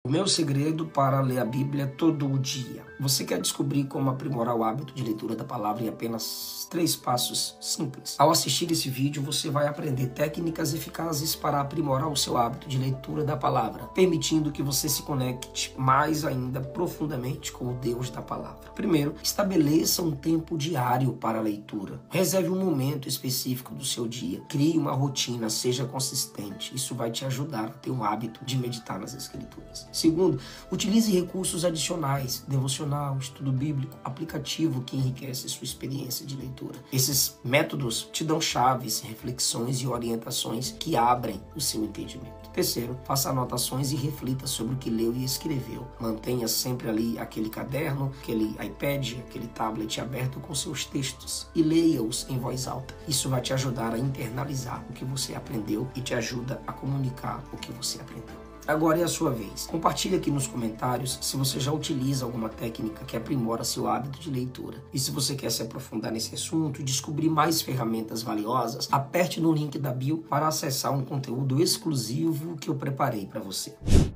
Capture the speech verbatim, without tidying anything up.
O meu segredo para ler a Bíblia todo o dia. Você quer descobrir como aprimorar o hábito de leitura da palavra em apenas três passos simples? Ao assistir esse vídeo, você vai aprender técnicas eficazes para aprimorar o seu hábito de leitura da palavra, permitindo que você se conecte mais ainda profundamente com o Deus da palavra. Primeiro, estabeleça um tempo diário para a leitura. Reserve um momento específico do seu dia. Crie uma rotina, seja consistente. Isso vai te ajudar a ter um hábito de meditar nas Escrituras. Segundo, utilize recursos adicionais, devocional, estudo bíblico, aplicativo que enriquece sua experiência de leitura. Esses métodos te dão chaves, reflexões e orientações que abrem o seu entendimento. Terceiro, faça anotações e reflita sobre o que leu e escreveu. Mantenha sempre ali aquele caderno, aquele iPad, aquele tablet aberto com seus textos e leia-os em voz alta. Isso vai te ajudar a internalizar o que você aprendeu e te ajuda a comunicar o que você aprendeu. Agora é a sua vez. Compartilhe aqui nos comentários se você já utiliza alguma técnica que aprimora seu hábito de leitura. E se você quer se aprofundar nesse assunto e descobrir mais ferramentas valiosas, aperte no link da bio para acessar um conteúdo exclusivo que eu preparei para você.